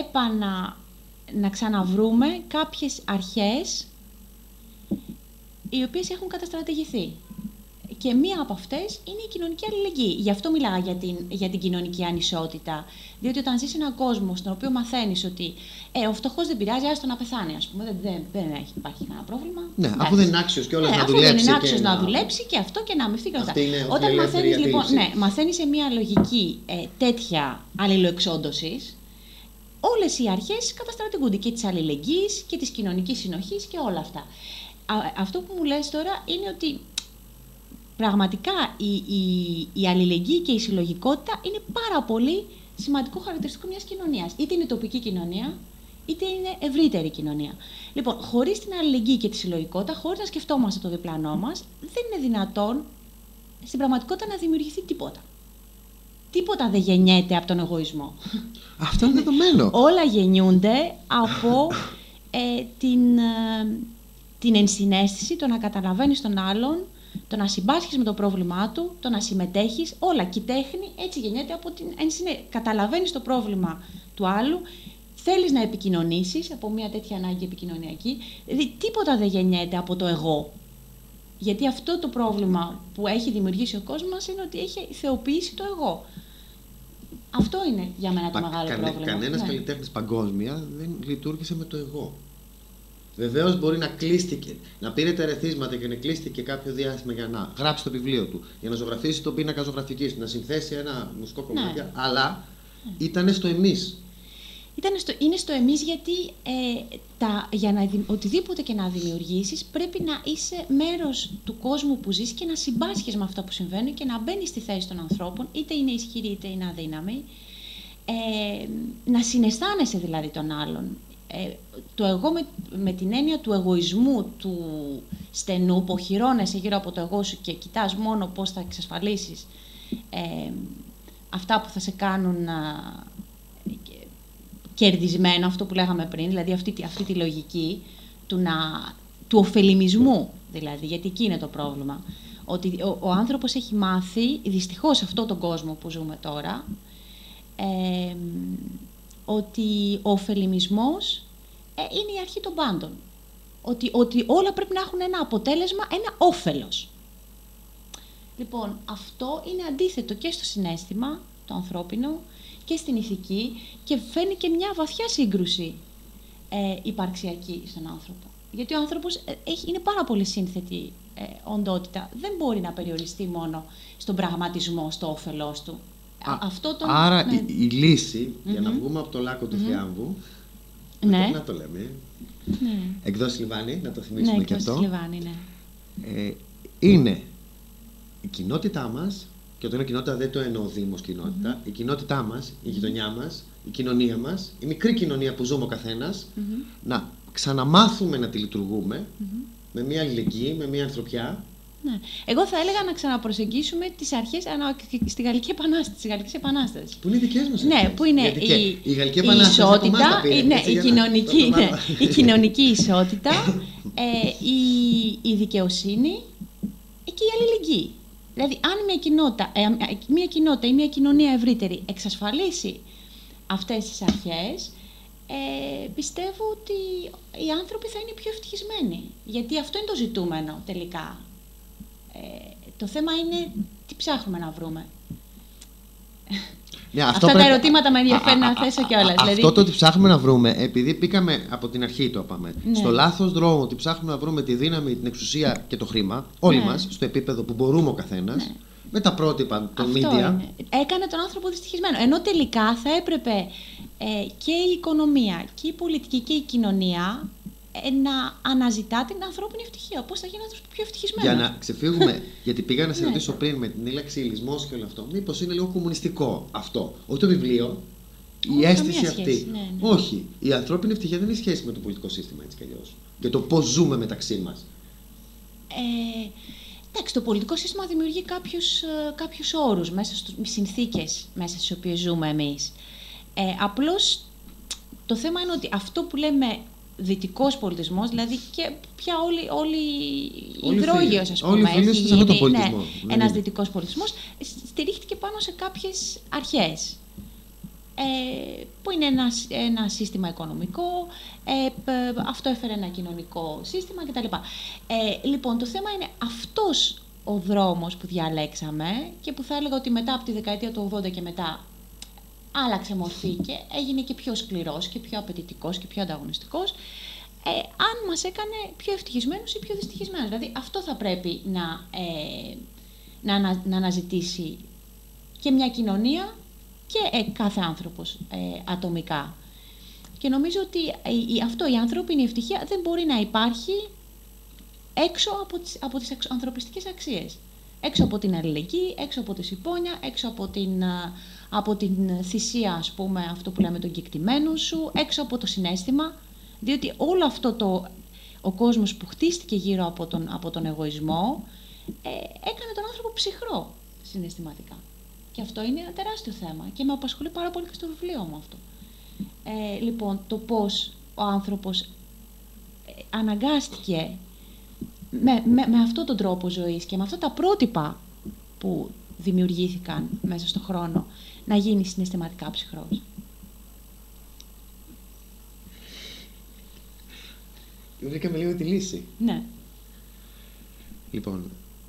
να ξαναβρούμε κάποιες αρχές οι οποίες έχουν καταστρατηγηθεί. Και μία από αυτές είναι η κοινωνική αλληλεγγύη. Γι' αυτό μιλάω για την κοινωνική ανισότητα. Διότι όταν ζεις σε έναν κόσμο στον οποίο μαθαίνεις ότι ο φτωχός δεν πειράζει, άστο να πεθάνει, ας πούμε, δεν υπάρχει κανένα πρόβλημα. Ναι, αφού δεν είναι άξιος κιόλας να δουλέψει. Αφού δεν είναι άξιος να δουλέψει και αυτό και να αμυφθεί και αυτά. Όταν μαθαίνεις, λοιπόν, μαθαίνεις σε μία λογική τέτοια αλληλοεξόντωσης, όλες οι αρχές καταστρατηγούνται, και της αλληλεγγύης και της κοινωνικής συνοχής και όλα αυτά. Αυτό που μου λες τώρα είναι ότι πραγματικά η αλληλεγγύη και η συλλογικότητα είναι πάρα πολύ σημαντικό χαρακτηριστικό μιας κοινωνίας. Είτε είναι τοπική κοινωνία, είτε είναι ευρύτερη κοινωνία. Λοιπόν, χωρίς την αλληλεγγύη και τη συλλογικότητα, χωρίς να σκεφτόμαστε το διπλανό μας, δεν είναι δυνατόν στην πραγματικότητα να δημιουργηθεί τίποτα. Τίποτα δεν γεννιέται από τον εγωισμό. Αυτό είναι δεδομένο. Όλα γεννιούνται από την ενσυναίσθηση, το να καταλαβαίνεις τον άλλον, το να συμπάσχεις με το πρόβλημά του, το να συμμετέχεις, όλα. Και η τέχνη έτσι γεννιέται από την ενσυναίσθηση. Καταλαβαίνεις το πρόβλημα του άλλου, θέλεις να επικοινωνήσεις από μια τέτοια ανάγκη επικοινωνιακή. Δηλαδή, τίποτα δεν γεννιέται από το εγώ. Γιατί αυτό το πρόβλημα που έχει δημιουργήσει ο κόσμος είναι ότι έχει θεοποιήσει το εγώ. Αυτό είναι για μένα το μεγάλο πρόβλημα. Κανένας καλλιτέχνης παγκόσμια δεν λειτουργήσε με το εγώ. Βεβαίως μπορεί να κλείστηκε, να πήρε τα ερεθίσματα και να κλείστηκε κάποιο διάστημα για να γράψει το βιβλίο του, για να ζωγραφίσει το πίνακα ζωγραφικής του, να συνθέσει ένα μουσικό κομμάτι, αλλά ήταν στο εμείς. Είναι στο εμείς, γιατί οτιδήποτε και να δημιουργήσεις πρέπει να είσαι μέρος του κόσμου που ζεις και να συμπάσχεις με αυτά που συμβαίνουν και να μπαίνεις στη θέση των ανθρώπων, είτε είναι ισχυροί είτε είναι αδύναμοι, να συναισθάνεσαι δηλαδή τον άλλον. Το εγώ με την έννοια του εγωισμού, του στενού, που οχυρώνεσαι γύρω από το εγώ σου και κοιτάς μόνο πώς θα εξασφαλίσεις αυτά που θα σε κάνουν κερδισμένο, αυτό που λέγαμε πριν, δηλαδή αυτή τη λογική του ωφελημισμού, δηλαδή, γιατί εκεί είναι το πρόβλημα. Ότι ο άνθρωπος έχει μάθει, δυστυχώς σε αυτόν τον κόσμο που ζούμε τώρα, ότι ο ωφελημισμός είναι η αρχή των πάντων. Ότι όλα πρέπει να έχουν ένα αποτέλεσμα, ένα όφελος. Λοιπόν, αυτό είναι αντίθετο και στο συναίσθημα το ανθρώπινο και στην ηθική και φέρνει και μια βαθιά σύγκρουση υπαρξιακή στον άνθρωπο. Γιατί ο άνθρωπος είναι πάρα πολύ σύνθετη οντότητα. Δεν μπορεί να περιοριστεί μόνο στον πραγματισμό, στο όφελός του. Άρα η λύση, για να βγούμε από το λάκκο του θριάμβου, Ναι. Να το λέμε. Ναι. Εκδόσεις Λιβάνι, να το θυμίσουμε, Ναι, και αυτό. Εκδόσεις Λιβάνι, ναι. Είναι η κοινότητά μας, και όταν είναι κοινότητα δεν το εννοώ δήμος κοινότητα, η κοινότητά μας, η γειτονιά μας, η κοινωνία μας, η μικρή κοινωνία που ζούμε ο καθένας, να ξαναμάθουμε να τη λειτουργούμε με μια αλληλεγγύη, με μια ανθρωπιά. Ναι. Εγώ θα έλεγα να ξαναπροσεγγίσουμε τις αρχές στη Γαλλική Επανάσταση, της Γαλλικής Επανάστασης. Που είναι οι δικές μας. Ναι, που είναι η Γαλλική η Επανάσταση, ισότητα, η κοινωνική ισότητα, η δικαιοσύνη και η αλληλεγγύη. Δηλαδή, αν μια κοινότητα ή μια κοινωνία ευρύτερη εξασφαλίσει αυτές τις αρχές, πιστεύω ότι οι άνθρωποι θα είναι πιο ευτυχισμένοι. Γιατί αυτό είναι το ζητούμενο τελικά. Το θέμα είναι τι ψάχνουμε να βρούμε. Ναι, αυτά τα ερωτήματα με ενδιαφέρει να θέσω κιόλας. Αυτό το ότι ψάχνουμε να βρούμε, επειδή πήγαμε από την αρχή, το είπαμε, Ναι. στο λάθος δρόμο, ότι ψάχνουμε να βρούμε τη δύναμη, την εξουσία και το χρήμα, όλοι μας, στο επίπεδο που μπορούμε ο καθένας, με τα πρότυπα των media. Έκανε τον άνθρωπο δυστυχισμένο. Ενώ τελικά θα έπρεπε και η οικονομία και η πολιτική και η κοινωνία να αναζητά την ανθρώπινη ευτυχία. Πώς θα γίνει άνθρωπος πιο ευτυχισμένος. Για να ξεφύγουμε, γιατί πήγα να σε ρωτήσω πριν με την ήλαξη λυσμός και όλο αυτό, μήπως είναι λίγο κομμουνιστικό αυτό. Όχι το βιβλίο, η αίσθηση αυτή. Ναι. Όχι. Η ανθρώπινη ευτυχία δεν έχει σχέση με το πολιτικό σύστημα έτσι κι αλλιώς. Για το πώς ζούμε μεταξύ μας. Εντάξει, το πολιτικό σύστημα δημιουργεί κάποιους όρους, συνθήκες μέσα στις οποίες ζούμε εμείς. Απλώς το θέμα είναι ότι αυτό που λέμε δυτικός πολιτισμός, δηλαδή και πια όλοι οι υδρόγειος, ας πούμε, έχει γίνει ένας δυτικός πολιτισμός, στηρίχθηκε πάνω σε κάποιες αρχές. Που είναι ένα σύστημα οικονομικό, αυτό έφερε ένα κοινωνικό σύστημα κτλ. Λοιπόν, το θέμα είναι αυτός ο δρόμος που διαλέξαμε και που θα έλεγα ότι μετά από τη δεκαετία του 80 και μετά άλλαξε μορφή και έγινε και πιο σκληρός και πιο απαιτητικός και πιο ανταγωνιστικός, αν μας έκανε πιο ευτυχισμένους ή πιο δυστυχισμένους. Δηλαδή αυτό θα πρέπει να αναζητήσει και μια κοινωνία και κάθε άνθρωπος ατομικά. Και νομίζω ότι η ανθρώπινη ευτυχία δεν μπορεί να υπάρχει έξω από τις ανθρωπιστικές αξίες. Έξω από την αλληλεγγύη, έξω από τη συμπόνια, έξω από την θυσία, ας πούμε, αυτό που λέμε τον κεκτημένο σου, έξω από το συναίσθημα, διότι όλο αυτό ο κόσμος που χτίστηκε γύρω από τον εγωισμό έκανε τον άνθρωπο ψυχρό συναισθηματικά. Και αυτό είναι ένα τεράστιο θέμα και με απασχολεί πάρα πολύ και στο βιβλίο μου αυτό. Λοιπόν, το πώς ο άνθρωπος αναγκάστηκε με αυτόν τον τρόπο ζωής και με αυτά τα πρότυπα που δημιουργήθηκαν μέσα στον χρόνο να γίνει συναισθηματικά ψυχρός. Βρήκαμε λίγο τη λύση. Ναι. Λοιπόν,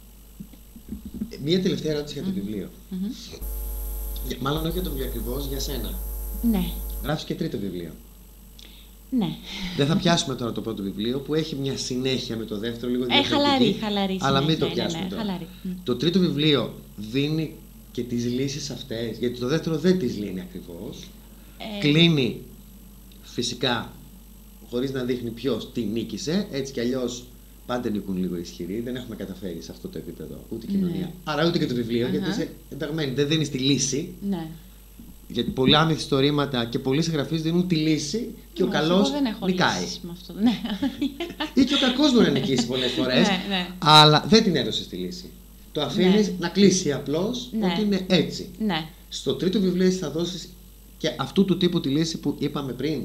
μία τελευταία ερώτηση για το βιβλίο. Μάλλον όχι για το βιβλίο ακριβώς, για σένα. Ναι. Γράφεις και τρίτο βιβλίο. Ναι. Δεν θα πιάσουμε τώρα το πρώτο βιβλίο που έχει μια συνέχεια με το δεύτερο, λίγο χαλαρή. Αλλά μην το πιάσουμε τώρα. Χαλαρή. Το τρίτο βιβλίο δίνει και τις λύσεις αυτές, γιατί το δεύτερο δεν τις λύνει ακριβώς. Κλείνει φυσικά χωρίς να δείχνει ποιος τι νίκησε, έτσι κι αλλιώς πάντα νικούν λίγο ισχυροί, δεν έχουμε καταφέρει σε αυτό το επίπεδο ούτε η κοινωνία. Άρα ούτε και το βιβλίο, γιατί είσαι ενταγμένη, δεν δίνεις τη λύση. Ναι. Γιατί πολλά μυθιστορήματα και πολλοί συγγραφείς δίνουν τη λύση και ο καλός νικάει. Με αυτό. Ναι. Ή και ο κακός μπορεί να νικήσει πολλές φορές, αλλά δεν την έδωσες τη λύση. Το αφήνεις να κλείσει απλώς ότι είναι έτσι. Ναι. Στο τρίτο βιβλίο θα δώσεις και αυτού του τύπου τη λύση που είπαμε πριν.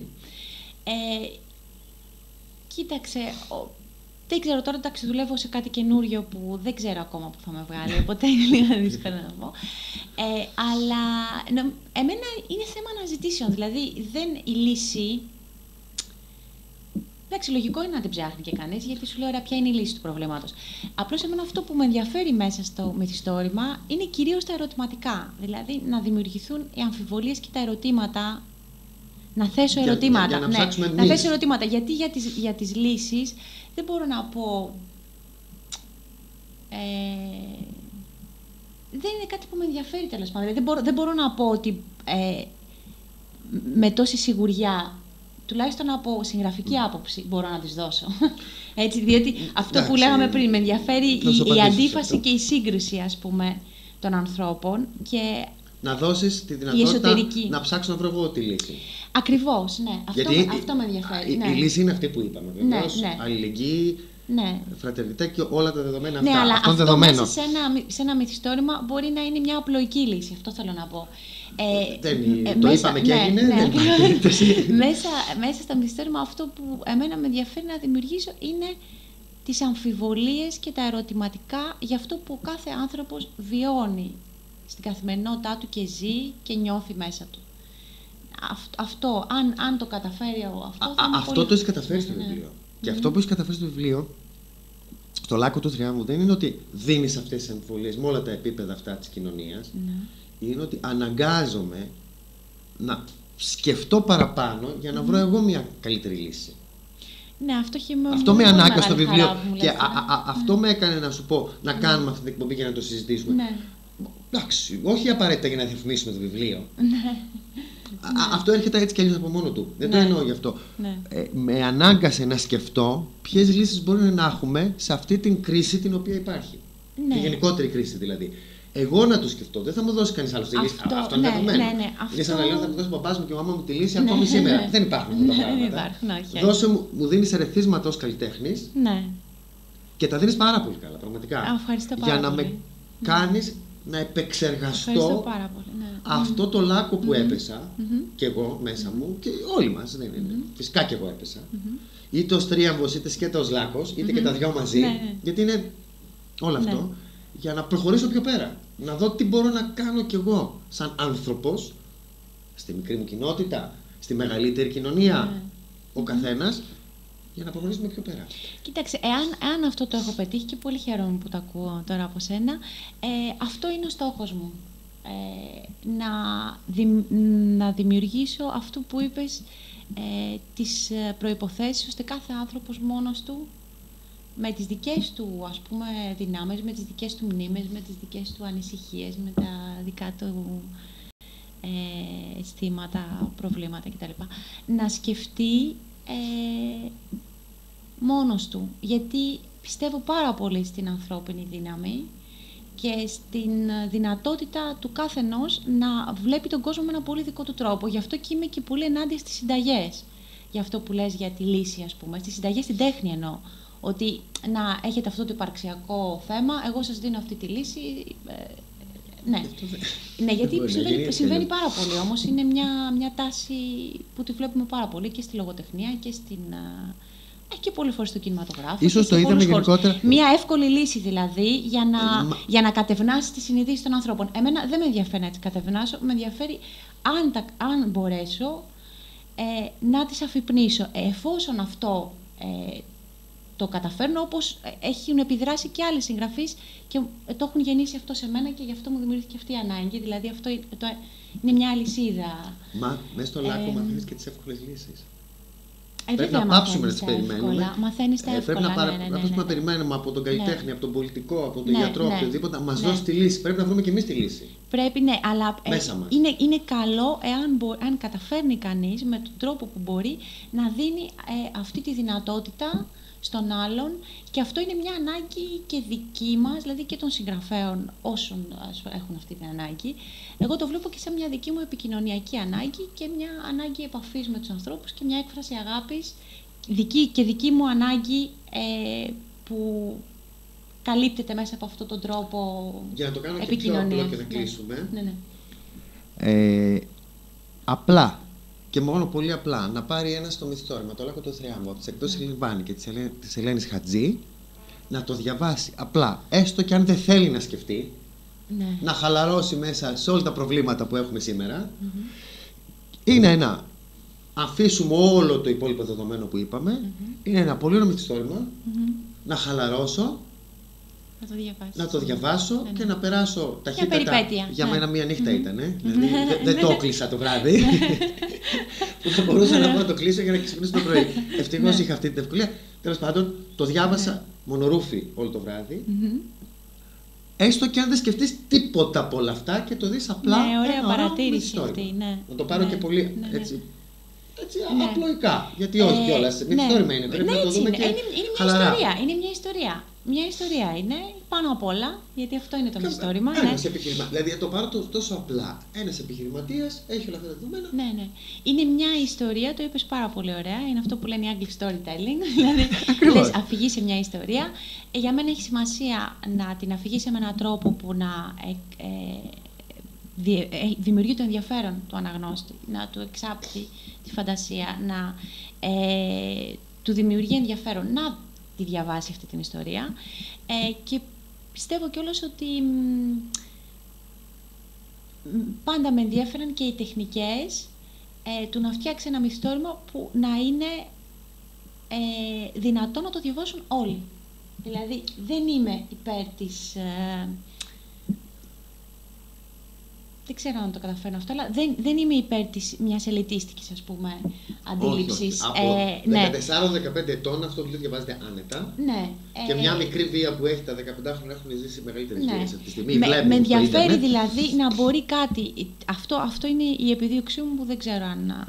Κοίταξε, δεν ξέρω τώρα, εντάξει, δουλεύω σε κάτι καινούριο που δεν ξέρω ακόμα που θα με βγάλει, οπότε είναι λίγο δύσκολο να πω. Αλλά εμένα είναι θέμα αναζητήσεων, δηλαδή η λύση... Εντάξει, λογικό είναι να την ψάχνει και κανείς, γιατί σου λέω, ωραία, ποια είναι η λύση του προβλήματος. Απλώς εμένα αυτό που με ενδιαφέρει μέσα στο μυθιστόρημα είναι κυρίως τα ερωτηματικά. Δηλαδή να δημιουργηθούν οι αμφιβολίες και τα ερωτήματα. Να θέσω ερωτήματα. Να θέσω ερωτήματα. Γιατί για τις λύσεις δεν μπορώ να πω. Δεν είναι κάτι που με ενδιαφέρει, τέλος πάντων. Δεν μπορώ να πω ότι με τόση σιγουριά τουλάχιστον από συγγραφική άποψη μπορώ να τις δώσω. Έτσι, διότι αυτό που λέγαμε πριν, με ενδιαφέρει η αντίφαση και η σύγκριση, ας πούμε, των ανθρώπων και να δώσεις τη δυνατότητα να ψάξω να βρω εγώ τη λύση. Ακριβώς, ναι. Αυτό με ενδιαφέρει. Η λύση είναι αυτή που είπαμε. Βεβαίως, αλληλεγγύη, φρατερνιτέ και όλα τα δεδομένα αυτά. Ναι, αλλά αυτό μέσα σε ένα μυθιστόρημα μπορεί να είναι μια απλοϊκή λύση. Αυτό θέλω να πω. Το είπαμε και έγινε. Μέσα στα μυθιστόρημα αυτό που εμένα με ενδιαφέρει να δημιουργήσω είναι τις αμφιβολίες και τα ερωτηματικά για αυτό που ο κάθε άνθρωπος βιώνει στην καθημερινότητά του και ζει και νιώθει μέσα του. Αυτό, αν το καταφέρει αυτό. Αυτό το έχει καταφέρει στο βιβλίο. Και αυτό που έχει καταφέρει στο βιβλίο, στο Λάκκο του Θριάμβου, δεν είναι ότι δίνεις αυτές τις αμφιβολίες με όλα τα επίπεδα αυτά της κοινωνίας. Είναι ότι αναγκάζομαι να σκεφτώ παραπάνω για να βρω εγώ μια καλύτερη λύση. Ναι, αυτό με ανάγκασε στο βιβλίο και αυτό με έκανε να σου πω να κάνουμε αυτή την εκπομπή για να το συζητήσουμε. Ναι. Εντάξει, όχι απαραίτητα για να διαφημίσουμε το βιβλίο. Αυτό έρχεται έτσι κι αλλιώς από μόνο του. Δεν το εννοώ γι' αυτό. Με ανάγκασε να σκεφτώ ποιες λύσεις μπορούμε να έχουμε σε αυτή την κρίση την οποία υπάρχει. Τη γενικότερη κρίση δηλαδή. Εγώ να το σκεφτώ, δεν θα μου δώσει κανείς άλλος τη λύση. Αυτό είναι δεδομένο. Είναι σαν να λέω θα μου δώσει ο παπάς μου και η μαμά μου τη λύση ακόμη σήμερα. Δεν υπάρχουν αυτά τα πράγματα. Δώσε μου δίνεις ερεθίσματα ως καλλιτέχνης και τα δίνεις πάρα πολύ καλά, πραγματικά. Για να με κάνεις να επεξεργαστώ αυτό το λάκκο που έπεσα και εγώ μέσα μου και όλοι μας. Φυσικά και εγώ έπεσα. Είτε ως τρίαμβος, είτε σκέτα ως λάκκος, είτε και τα δυο μαζί. Γιατί είναι όλο αυτό. Για να προχωρήσω πιο πέρα. Να δω τι μπορώ να κάνω κι εγώ σαν άνθρωπος, στη μικρή μου κοινότητα, στη μεγαλύτερη κοινωνία, ο καθένας, για να προχωρήσουμε πιο πέρα. Κοίταξε, εάν αυτό το έχω πετύχει και πολύ χαίρομαι που το ακούω τώρα από σένα, αυτό είναι ο στόχος μου. Να δημιουργήσω αυτό που είπες, τις προϋποθέσεις ώστε κάθε άνθρωπος μόνος του, με τις δικές του, ας πούμε, δυνάμεις, με τις δικές του μνήμες, με τις δικές του ανησυχίες, με τα δικά του αισθήματα, προβλήματα κτλ. Να σκεφτεί μόνος του. Γιατί πιστεύω πάρα πολύ στην ανθρώπινη δύναμη και στην δυνατότητα του καθενός να βλέπει τον κόσμο με ένα πολύ δικό του τρόπο. Γι' αυτό και είμαι και πολύ ενάντια στις συνταγές. Για αυτό που λες για τη λύση, ας πούμε. Στις συνταγές, στην τέχνη εννοώ. Ότι να έχετε αυτό το υπαρξιακό θέμα, εγώ σας δίνω αυτή τη λύση. Ναι, γιατί συμβαίνει πάρα πολύ. Όμως είναι μια τάση που τη βλέπουμε πάρα πολύ και στη λογοτεχνία και και πολλές φορές στο κινηματογράφο. Ίσως το είδαμε γενικότερα. Μια εύκολη λύση δηλαδή για να κατευνάσει τη συνείδηση των ανθρώπων. Εμένα δεν με ενδιαφέρει να τις κατευνάσω, με ενδιαφέρει αν μπορέσω να τις αφυπνίσω. Εφόσον αυτό το καταφέρνω, όπως έχουν επιδράσει και άλλοι συγγραφείς και το έχουν γεννήσει αυτό σε μένα και γι' αυτό μου δημιουργήθηκε αυτή η ανάγκη. Δηλαδή αυτό είναι μια αλυσίδα. Μα μέσα στο Λάκκο μαθαίνεις και τις εύκολες λύσεις. Πρέπει να πάψουμε να τις περιμένουμε. Μαθαίνεις τα εύκολα. Πρέπει να περιμένουμε από τον καλλιτέχνη, από τον πολιτικό, από τον γιατρό, οποιοδήποτε, να μας δώσει τη λύση. Πρέπει να βρούμε και εμείς τη λύση. Πρέπει, ναι, αλλά είναι καλό εάν καταφέρνει κανείς με τον τρόπο που μπορεί να δίνει αυτή τη δυνατότητα στον άλλον, και αυτό είναι μια ανάγκη και δική μας, δηλαδή και των συγγραφέων όσων έχουν αυτή την ανάγκη. Εγώ το βλέπω και σαν μια δική μου επικοινωνιακή ανάγκη και μια ανάγκη επαφής με τους ανθρώπους και μια έκφραση αγάπης δική μου ανάγκη που καλύπτεται μέσα από αυτόν τον τρόπο επικοινωνίας. Για να το κάνω και πιο απλό και να κλείσουμε. Ναι. Απλά. Και μόνο πολύ απλά να πάρει ένα στο μυθιστόρημα, το Λάκκο του Θριάμβου, από τις εκδόσεις Λιβάνη και της Ελένης Χατζή, να το διαβάσει απλά, έστω και αν δεν θέλει να σκεφτεί, να χαλαρώσει μέσα σε όλα τα προβλήματα που έχουμε σήμερα. Είναι ένα, αφήσουμε όλο το υπόλοιπο δεδομένο που είπαμε, είναι ένα πολύ ωραίο μυθιστόρημα, να χαλαρώσω, να το διαβάσω και να περάσω ταχύτατα. Για μένα μία νύχτα ήταν. Δηλαδή δεν το κλείσα το βράδυ. Που θα μπορούσα να μπορώ να το κλείσω για να ξυπνήσω το πρωί. Ευτυχώς είχα αυτή την ευκολία. Τέλος πάντων, το διάβασα μονορούφι όλο το βράδυ. Έστω και αν δεν σκεφτείς τίποτα από όλα αυτά και το δεις απλά. Ναι, ωραία παρατήρηση αυτή. Να το πάρω και πολύ έτσι. έτσι απλοϊκά. Γιατί όχι κιόλας, μυθιστόρημα είναι. Πρέπει να το δούμε και είναι μια χαλαρά. ιστορία. Είναι μια ιστορία. Μια ιστορία είναι πάνω απ' όλα, γιατί αυτό είναι το μυθιστόρημα. Δηλαδή το πάρω τόσο απλά. Ένας επιχειρηματίας έχει όλα αυτά τα δεδομένα. Ναι. Είναι μια ιστορία, το είπες πάρα πολύ ωραία. Είναι αυτό που λένε οι Άγγλοι storytelling. Δηλαδή, λες, αφηγείσαι μια ιστορία. Για μένα έχει σημασία να την αφηγήσει με έναν τρόπο που να δημιουργεί το ενδιαφέρον του αναγνώστη, να του εξάπτει τη φαντασία, να του δημιουργεί ενδιαφέρον να τη διαβάσει αυτή την ιστορία. Και πιστεύω κιόλας ότι πάντα με ενδιαφέραν και οι τεχνικές του να φτιάξει ένα μυθιστόρημα που να είναι δυνατό να το διαβάσουν όλοι. Δηλαδή, δεν είμαι υπέρ της... δεν ξέρω αν το καταφέρνω αυτό, αλλά δεν είμαι υπέρ της μιας ελιτίστικης, ας πούμε, αντίληψης. Από 14-15 ετών αυτό το βιβλίο διαβάζεται άνετα. Ναι. Και μια μικρή βία που έχει τα 15 χρόνια έχουν ζήσει μεγαλύτερη βία αυτή τη στιγμή. Με ενδιαφέρει δηλαδή να μπορεί κάτι. Αυτό είναι η επιδίωξή μου που δεν ξέρω αν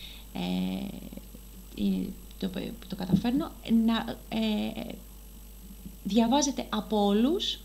το καταφέρνω. Να διαβάζεται από όλους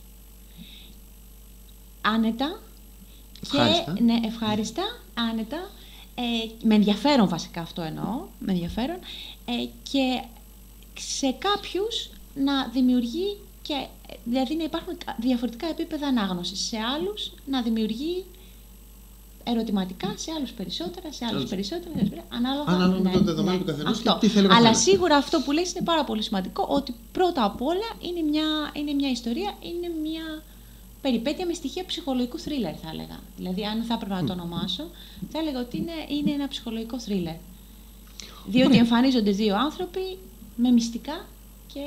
άνετα. Ευχάριστα. Και, ναι, ευχάριστα, άνετα, με ενδιαφέρον βασικά αυτό εννοώ, με ενδιαφέρον, και σε κάποιους να δημιουργεί, και, δηλαδή να υπάρχουν διαφορετικά επίπεδα ανάγνωσης, σε άλλους να δημιουργεί ερωτηματικά, σε άλλους περισσότερα, σε άλλους περισσότερα, ανάλογα με το δεδομένο του καθενός και τι θέλει ο Αλλά καθένας. σίγουρα αυτό που λες είναι πάρα πολύ σημαντικό, ότι πρώτα απ' όλα είναι μια ιστορία, είναι μια περιπέτεια με στοιχεία ψυχολογικού θρίλερ, θα έλεγα. Δηλαδή, αν θα έπρεπε να το ονομάσω, θα έλεγα ότι είναι ένα ψυχολογικό θρίλερ. Διότι εμφανίζονται δύο άνθρωποι με μυστικά και...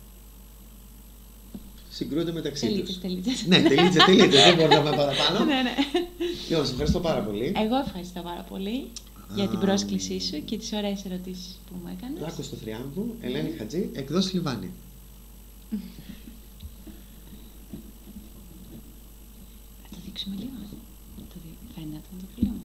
συγκρούονται μεταξύ τους. Τελίτες. Ναι, τελίτες, δεν μπορούμε να πάμε παραπάνω. Ναι. Λοιπόν, σε ευχαριστώ πάρα πολύ. Εγώ ευχαριστώ πάρα πολύ για την πρόσκλησή σου και τις ωραίες ερωτήσεις που μου έκανες. Λάκκος του Θριάμβου, Ελένη Χατζή, εκδόσεις Λιβάνι. Θα το δείξουμε λίγο. Φαίνεται να το film.